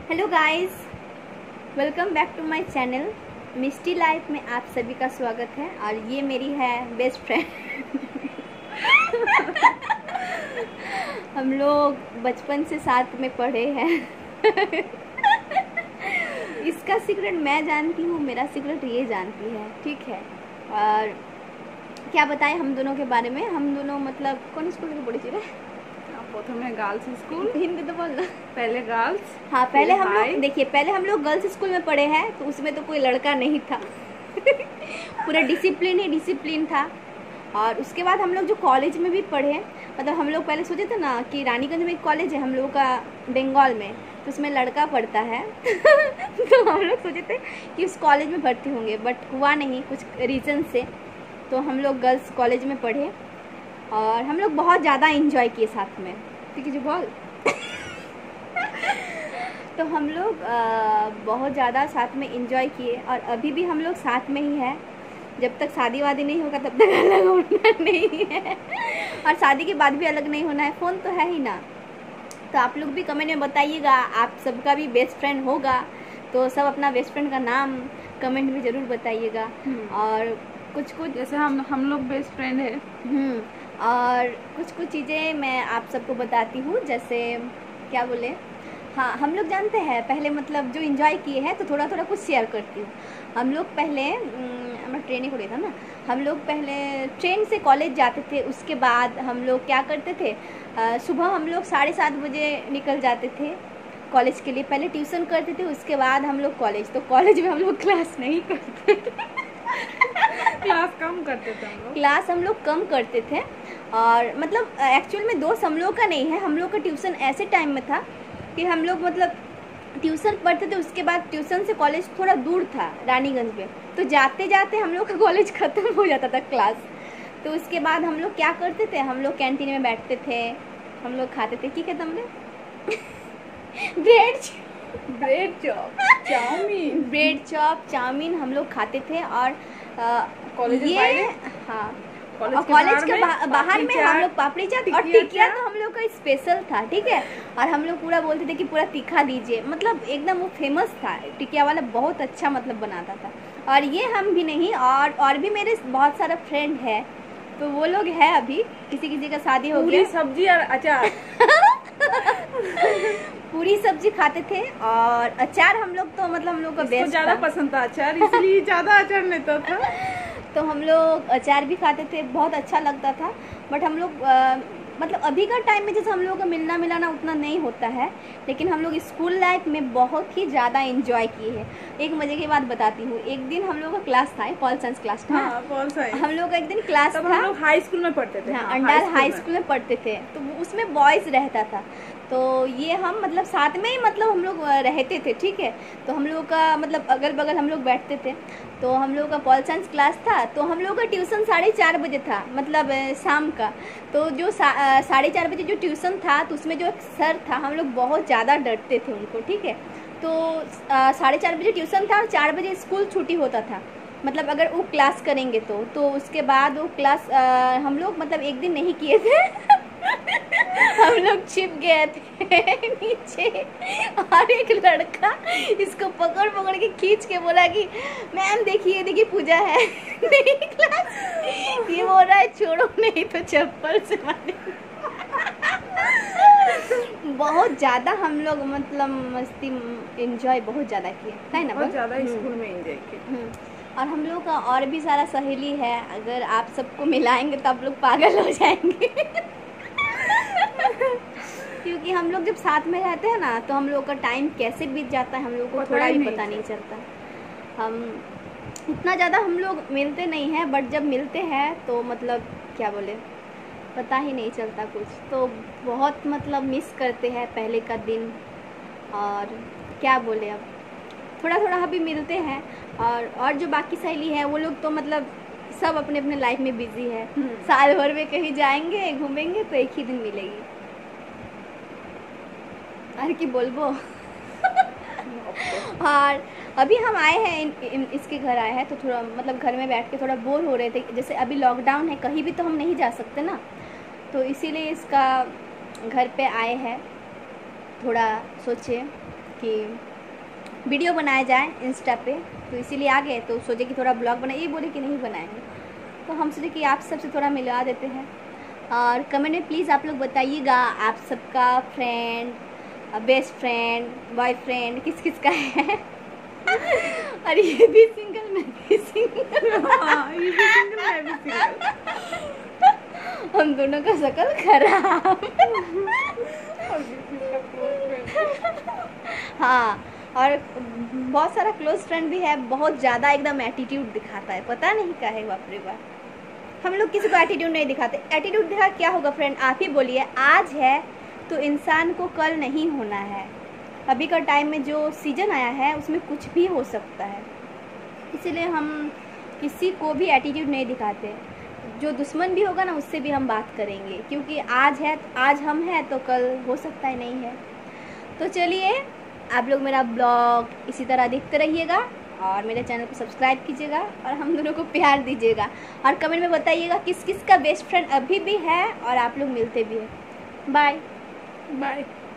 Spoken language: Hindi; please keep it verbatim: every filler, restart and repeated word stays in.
Hello guys, welcome back to my channel misty life में आप सभी का स्वागत है। और ये मेरी है बेस्ट फ्रेंड। हम लोग बचपन से साथ में पढ़े हैं। इसका सीक्रेट मैं जानती हूँ, मेरा सीक्रेट ये जानती है, ठीक है। और क्या बताएं हम दोनों के बारे में। हम दोनों मतलब कौन स्कूल में पढ़ी थी? प्रथम गर्ल्स स्कूल, हिंदी तो बोल ना। पहले गर्ल्स, हाँ पहले हम लोग देखिए पहले हम लोग गर्ल्स स्कूल में पढ़े हैं, तो उसमें तो कोई लड़का नहीं था। पूरा डिसिप्लिन ही डिसिप्लिन था। और उसके बाद हम लोग जो कॉलेज में भी पढ़े, मतलब हम लोग पहले सोचे थे ना कि रानीगंज में एक कॉलेज है हम लोगों का बंगाल में, तो उसमें लड़का पढ़ता है। तो हम लोग सोचे थे कि उस कॉलेज में भर्ती होंगे, बट हुआ नहीं कुछ रीज़न से। तो हम लोग गर्ल्स कॉलेज में पढ़े और हम लोग बहुत ज़्यादा एंजॉय किए साथ में, ठीक है जो बोल। तो हम लोग बहुत ज़्यादा साथ में एंजॉय किए और अभी भी हम लोग साथ में ही है। जब तक शादी वादी नहीं होगा तब तक अलग होना नहीं है, और शादी के बाद भी अलग नहीं होना है। फ़ोन तो है ही ना। तो आप लोग भी कमेंट में बताइएगा, आप सबका भी बेस्ट फ्रेंड होगा तो सब अपना बेस्ट फ्रेंड का नाम कमेंट में ज़रूर बताइएगा। और कुछ कुछ जैसे हम हम लोग बेस्ट फ्रेंड है। हम्म और कुछ कुछ चीज़ें मैं आप सबको बताती हूँ, जैसे क्या बोले, हाँ हम लोग जानते हैं पहले मतलब जो एंजॉय किए हैं, तो थोड़ा थोड़ा कुछ शेयर करती हूँ। हम लोग पहले हमारा ट्रेन ही था ना, हम लोग पहले ट्रेन से कॉलेज जाते थे। उसके बाद हम लोग क्या करते थे, आ, सुबह हम लोग साढ़े सात बजे निकल जाते थे कॉलेज के लिए। पहले ट्यूशन करते थे, उसके बाद हम लोग कॉलेज। तो कॉलेज में हम लोग क्लास नहीं करते थे। क्लास कम करते थे हम लोग क्लास हम लोग कम करते थे। और मतलब एक्चुअल में दोस्त हम लोग का नहीं है, हम लोग का ट्यूशन ऐसे टाइम में था कि हम लोग मतलब ट्यूशन पढ़ते थे। उसके बाद ट्यूशन से कॉलेज थोड़ा दूर था रानीगंज में, तो जाते जाते हम लोग का कॉलेज ख़त्म हो जाता था क्लास। तो उसके बाद हम लोग क्या करते थे, हम लोग कैंटीन में बैठते थे, हम लोग खाते थे। की कहते हमने bread bread chop chow mein bread chop chow mein हम लोग खाते थे। और कॉलेज ये हाँ कॉलेज और कॉलेज के बा, बाहर में हम लोग पापड़ी चाट और टिकिया तो हम लोग का स्पेशल था, ठीक है। और हम लोग पूरा बोलते थे कि पूरा तीखा दीजिए, मतलब एकदम वो फेमस था टिकिया वाला, बहुत अच्छा मतलब बनाता था। और ये हम भी नहीं, और और भी मेरे बहुत सारा फ्रेंड है, तो वो लोग है अभी, किसी किसी का शादी हो गया। सब्जी और अचार। पूरी सब्जी खाते थे और अचार हम लोग तो मतलब हम लोग का बेस्ट ज्यादा पसंद था अचार, इसलिए ज्यादा अचार लेता था। तो हम लोग अचार भी खाते थे, बहुत अच्छा लगता था। बट हम लोग आ, मतलब अभी का टाइम में जैसे हम लोगों का मिलना मिलाना उतना नहीं होता है, लेकिन हम लोग स्कूल लाइफ में बहुत ही ज़्यादा एंजॉय किए हैं। एक मजे की बात बताती हूँ, एक दिन हम लोग का क्लास था, पॉल साइंस क्लास था। हाँ, पॉल साइंस। हम लोग का एक दिन क्लास था, हम लोग हाई स्कूल में पढ़ते थे। हाँ, अंडाल हाई स्कूल में पढ़ते थे, तो उसमें बॉयज़ रहता था। तो ये हम मतलब साथ में ही मतलब हम लोग रहते थे, ठीक है। तो हम लोग का मतलब अगल बगल हम लोग बैठते थे। तो हम लोग का पॉल साइंस क्लास था, तो हम लोग का ट्यूशन साढ़े चार बजे था, मतलब शाम का। तो जो साढ़े चार बजे जो ट्यूशन था, तो उसमें जो एक सर था, हम लोग बहुत ज़्यादा डरते थे उनको, ठीक है। तो साढ़े चार बजे ट्यूशन था और चार बजे स्कूल छुट्टी होता था, मतलब अगर वो क्लास करेंगे तो तो उसके बाद वो क्लास आ, हम लोग मतलब एक दिन नहीं किए थे। हम लोग छिप गए थे नीचे, और एक लड़का इसको पकड़ पकड़ के खींच के बोला कि मैम देखिए देखिए पूजा है। नहीं क्लास, ये बोल रहा है छोड़ो नहीं तो चप्पल से मारे। बहुत ज़्यादा हम लोग मतलब मस्ती एंजॉय बहुत ज़्यादा किए, है ना, बहुत ज़्यादा स्कूल में एंजॉय किए। और हम लोग का और भी सारा सहेली है, अगर आप सबको मिलाएंगे तो आप लोग पागल हो जाएंगे। क्योंकि हम लोग जब साथ में रहते हैं ना, तो हम लोग का टाइम कैसे बीत जाता है हम लोग को थोड़ा भी पता नहीं चलता। हम इतना ज़्यादा हम लोग मिलते नहीं हैं, बट जब मिलते हैं तो मतलब क्या बोले, पता ही नहीं चलता कुछ। तो बहुत मतलब मिस करते हैं पहले का दिन, और क्या बोले, अब थोड़ा थोड़ा अभी मिलते हैं। और और जो बाकी सहेली है वो लोग तो मतलब सब अपने अपने लाइफ में बिजी है। साल भर में कहीं जाएंगे घूमेंगे तो एक ही दिन मिलेगी। अरे की बोलबो। और अभी हम आए हैं इन, इन, इसके घर आए हैं, तो थोड़ा मतलब घर में बैठ के थोड़ा बोर हो रहे थे। जैसे अभी लॉकडाउन है, कहीं भी तो हम नहीं जा सकते ना, तो इसीलिए इसका घर पे आए हैं। थोड़ा सोचे कि वीडियो बनाया जाए इंस्टा पे, तो इसीलिए आ गए। तो सोचे कि थोड़ा ब्लॉग बनाए, ये बोले कि नहीं बनाएंगे, तो हम सोचे कि आप सबसे थोड़ा मिलवा देते हैं। और कमेंट में प्लीज़ आप लोग बताइएगा आप सबका फ्रेंड, बेस्ट फ्रेंड, बॉयफ्रेंड किस किस का है। और ये भी सिंगल, मैं भी सिंगल। हाँ, ये भी सिंगल, मैं भी सिंगल। हम दोनों का शक्ल खराब। हाँ, और बहुत सारा क्लोज फ्रेंड भी है, बहुत ज़्यादा एकदम एटीट्यूड दिखाता है, पता नहीं क्या है। बाप रे बाप, हम लोग किसी को एटीट्यूड नहीं दिखाते। एटीट्यूड दिखा क्या होगा फ्रेंड, आप ही बोलिए। आज है तो इंसान को कल नहीं होना है। अभी का टाइम में जो सीज़न आया है उसमें कुछ भी हो सकता है, इसीलिए हम किसी को भी एटीट्यूड नहीं दिखाते। जो दुश्मन भी होगा ना उससे भी हम बात करेंगे, क्योंकि आज है, आज हम हैं तो कल हो सकता है नहीं है। तो चलिए, आप लोग मेरा ब्लॉग इसी तरह देखते रहिएगा और मेरे चैनल को सब्सक्राइब कीजिएगा और हम दोनों को प्यार दीजिएगा। और कमेंट में बताइएगा किस किस का बेस्ट फ्रेंड अभी भी है और आप लोग मिलते भी हैं। Bye bye.